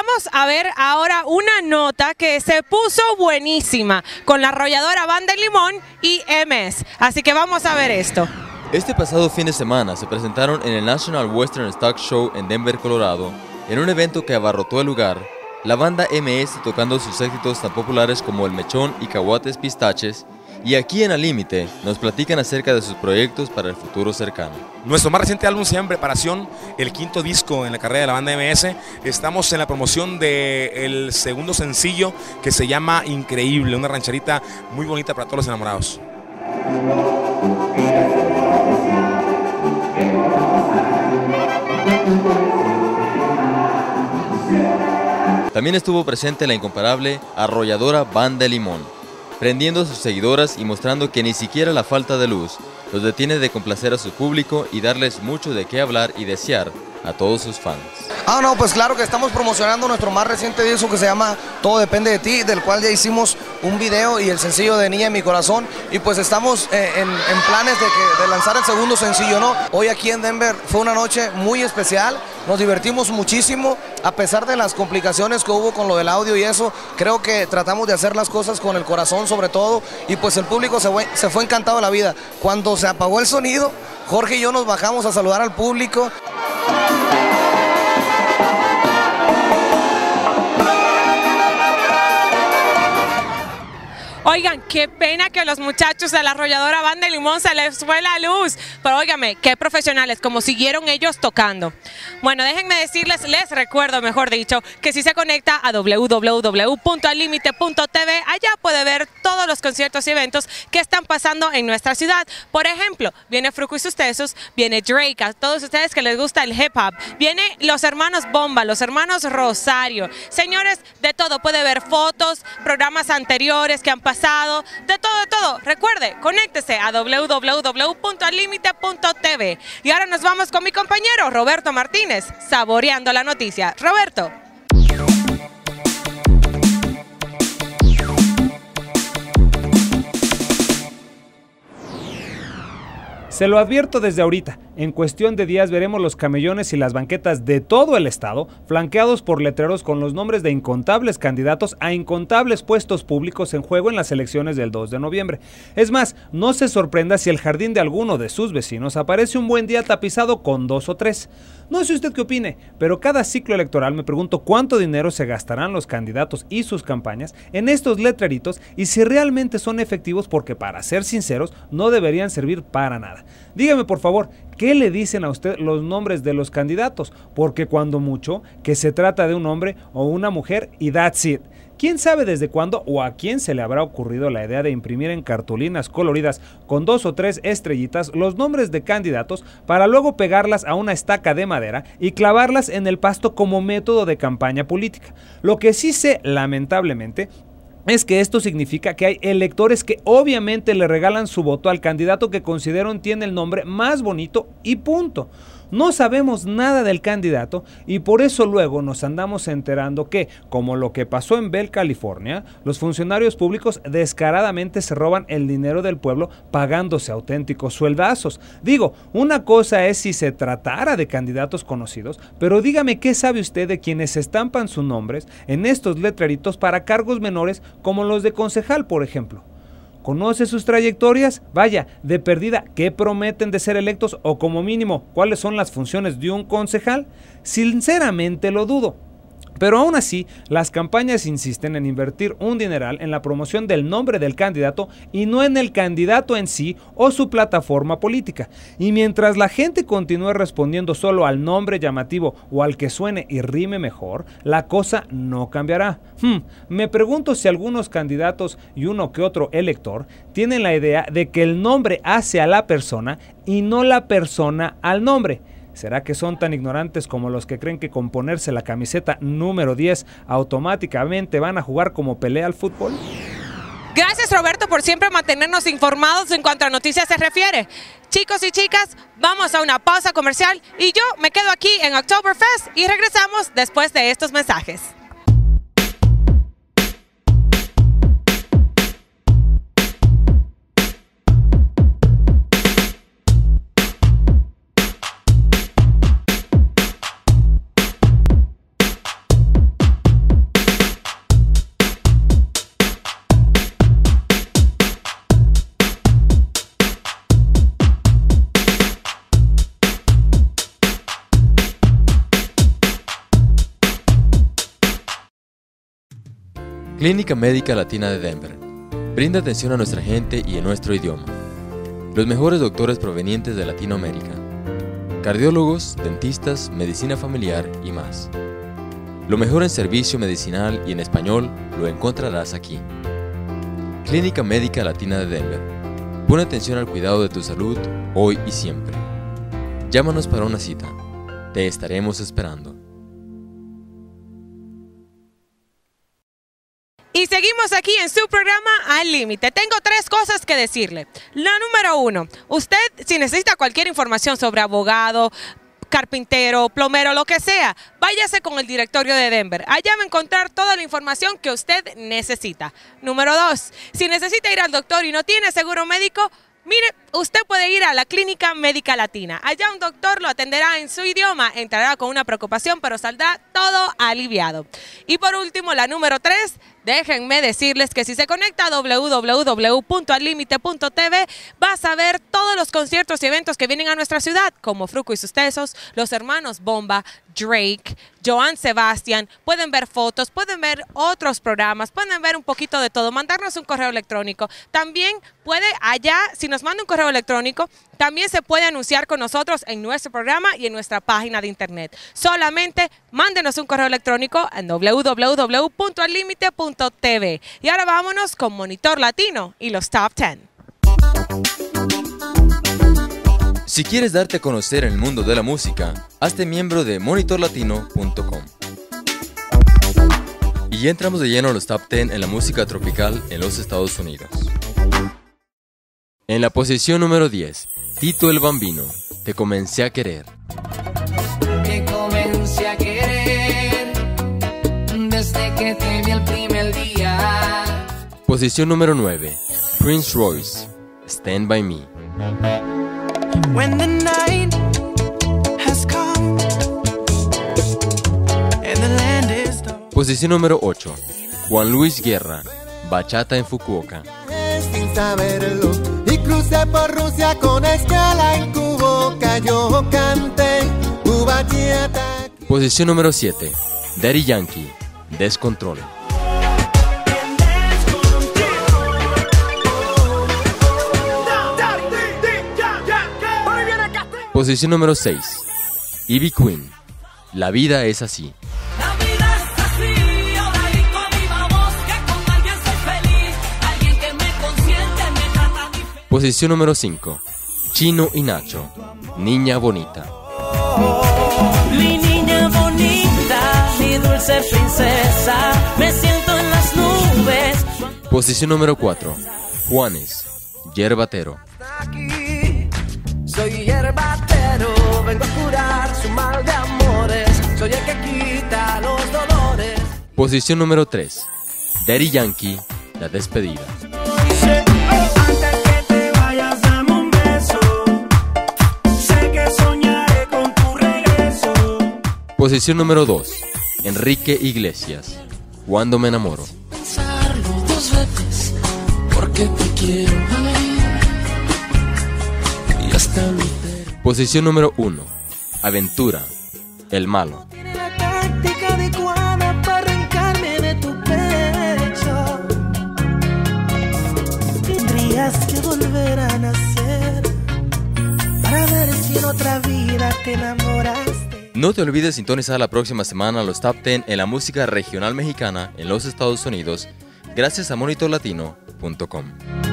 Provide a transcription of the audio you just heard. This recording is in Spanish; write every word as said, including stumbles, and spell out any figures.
vamos a ver ahora una nota que se puso buenísima con la arrolladora Banda El Limón y M S. Así que vamos a ver esto. Este pasado fin de semana se presentaron en el National Western Stock Show en Denver, Colorado, en un evento que abarrotó el lugar, la banda M S tocando sus éxitos tan populares como El Mechón y Caguates Pistaches, y aquí en Al Límite nos platican acerca de sus proyectos para el futuro cercano. Nuestro más reciente álbum se llama En Preparación, el quinto disco en la carrera de la banda M S. Estamos en la promoción del segundo sencillo que se llama Increíble, una rancherita muy bonita para todos los enamorados. También estuvo presente la incomparable arrolladora Banda El Limón, prendiendo a sus seguidoras y mostrando que ni siquiera la falta de luz los detiene de complacer a su público y darles mucho de qué hablar y desear a todos sus fans. Ah, no, pues claro que estamos promocionando nuestro más reciente disco que se llama Todo Depende de Ti, del cual ya hicimos un video y el sencillo de Niña en mi Corazón, y pues estamos eh, en, en planes de, que, de lanzar el segundo sencillo, ¿no? Hoy aquí en Denver fue una noche muy especial, nos divertimos muchísimo, a pesar de las complicaciones que hubo con lo del audio y eso, creo que tratamos de hacer las cosas con el corazón sobre todo, y pues el público se fue, se fue encantado de la vida. Cuando se apagó el sonido, Jorge y yo nos bajamos a saludar al público. Oigan, qué pena que a los muchachos de la arrolladora Banda El Limón se les fue la luz. Pero óigame, qué profesionales, como siguieron ellos tocando. Bueno, déjenme decirles, les recuerdo, mejor dicho, que si se conecta a w w w punto al límite punto t v, allá puede ver todos los conciertos y eventos que están pasando en nuestra ciudad. Por ejemplo, viene Fruco y sus Tesos, viene Drake, a todos ustedes que les gusta el hip hop, viene los hermanos Bomba, los hermanos Rosario. Señores, de todo, puede ver fotos, programas anteriores que han pasado, de todo, de todo. Recuerde, conéctese a w w w punto al límite punto t v. Y ahora nos vamos con mi compañero Roberto Martínez, saboreando la noticia. Roberto. Se lo advierto desde ahorita, en cuestión de días veremos los camellones y las banquetas de todo el estado flanqueados por letreros con los nombres de incontables candidatos a incontables puestos públicos en juego en las elecciones del dos de noviembre. Es más, no se sorprenda si el jardín de alguno de sus vecinos aparece un buen día tapizado con dos o tres. No sé usted qué opine, pero cada ciclo electoral me pregunto cuánto dinero se gastarán los candidatos y sus campañas en estos letreritos y si realmente son efectivos, porque para ser sinceros no deberían servir para nada. Dígame por favor, ¿qué le dicen a usted los nombres de los candidatos? Porque cuando mucho, que se trata de un hombre o una mujer y that's it. ¿Quién sabe desde cuándo o a quién se le habrá ocurrido la idea de imprimir en cartulinas coloridas con dos o tres estrellitas los nombres de candidatos para luego pegarlas a una estaca de madera y clavarlas en el pasto como método de campaña política? Lo que sí sé, lamentablemente, es que esto significa que hay electores que obviamente le regalan su voto al candidato que consideran tiene el nombre más bonito y punto. No sabemos nada del candidato y por eso luego nos andamos enterando que, como lo que pasó en Bell, California, los funcionarios públicos descaradamente se roban el dinero del pueblo pagándose auténticos sueldazos. Digo, una cosa es si se tratara de candidatos conocidos, pero dígame qué sabe usted de quienes estampan sus nombres en estos letreritos para cargos menores como los de concejal, por ejemplo. ¿Conoce sus trayectorias? Vaya, de perdida, ¿qué prometen de ser electos o como mínimo cuáles son las funciones de un concejal? Sinceramente lo dudo. Pero aún así, las campañas insisten en invertir un dineral en la promoción del nombre del candidato y no en el candidato en sí o su plataforma política. Y mientras la gente continúe respondiendo solo al nombre llamativo o al que suene y rime mejor, la cosa no cambiará. Hmm, me pregunto si algunos candidatos y uno que otro elector tienen la idea de que el nombre hace a la persona y no la persona al nombre. ¿Será que son tan ignorantes como los que creen que con ponerse la camiseta número diez automáticamente van a jugar como pelea al fútbol? Gracias, Roberto, por siempre mantenernos informados en cuanto a noticias se refiere. Chicos y chicas, vamos a una pausa comercial y yo me quedo aquí en Oktoberfest y regresamos después de estos mensajes. Clínica Médica Latina de Denver. Brinda atención a nuestra gente y en nuestro idioma. Los mejores doctores provenientes de Latinoamérica. Cardiólogos, dentistas, medicina familiar y más. Lo mejor en servicio medicinal y en español lo encontrarás aquí. Clínica Médica Latina de Denver. Pon atención al cuidado de tu salud hoy y siempre. Llámanos para una cita. Te estaremos esperando. Y seguimos aquí en su programa Al Límite. Tengo tres cosas que decirle. La número uno, usted si necesita cualquier información sobre abogado, carpintero, plomero, lo que sea, váyase con el directorio de Denver. Allá va a encontrar toda la información que usted necesita. Número dos, si necesita ir al doctor y no tiene seguro médico, mire, usted puede ir a la Clínica Médica Latina. Allá un doctor lo atenderá en su idioma, entrará con una preocupación, pero saldrá todo aliviado. Y por último, la número tres, déjenme decirles que si se conecta a doble u doble u doble u punto al límite punto t v, vas a ver todos los conciertos y eventos que vienen a nuestra ciudad, como Fruco y sus Tesos, los hermanos Bomba, Drake, Joan Sebastian. Pueden ver fotos, pueden ver otros programas, pueden ver un poquito de todo, mandarnos un correo electrónico. También puede allá, si nos manda un correo electrónico, también se puede anunciar con nosotros en nuestro programa y en nuestra página de internet. Solamente mándenos un correo electrónico en doble u doble u doble u punto al límite punto t v. Y ahora vámonos con Monitor Latino y los Top diez. Si quieres darte a conocer en el mundo de la música, hazte miembro de monitor latino punto com. Y ya entramos de lleno a los Top diez en la música tropical en los Estados Unidos. En la posición número diez, Tito el Bambino, Te comencé a querer. Te comencé a querer desde que te vi el primer día. Posición número nueve, Prince Royce, Stand By Me. When the night has come and the land is dark. Posición número ocho, Juan Luis Guerra, Bachata en Fukuoka. Sin saberlo, y crucé por Rusia con escala en Cuboca. Yo canté tu bachata. Posición número siete, Daddy Yankee, Descontrol. Posición número seis, Ivy Queen, La vida es así. Posición número cinco, Chino y Nacho, Niña Bonita. Mi niña bonita, mi dulce princesa, me siento en las nubes. Posición número cuatro, Juanes, Yerbatero. Aquí soy yerbatero, vengo a curar su mal de amores. Soy el que quita los dolores. Posición número tres, Daddy Yankee, La despedida. Posición número dos, Enrique Iglesias, Cuando me enamoro. Pensarlo dos veces, porque te quiero, ay, y hasta mi perro. Posición número uno, Aventura, El malo. Tiene la táctica adecuada para arrancarme de tu pecho. Tendrías que volver a nacer para ver si en otra vida te enamoraste. No te olvides sintonizar la próxima semana los Top diez en la música regional mexicana en los Estados Unidos, gracias a monitor latino punto com.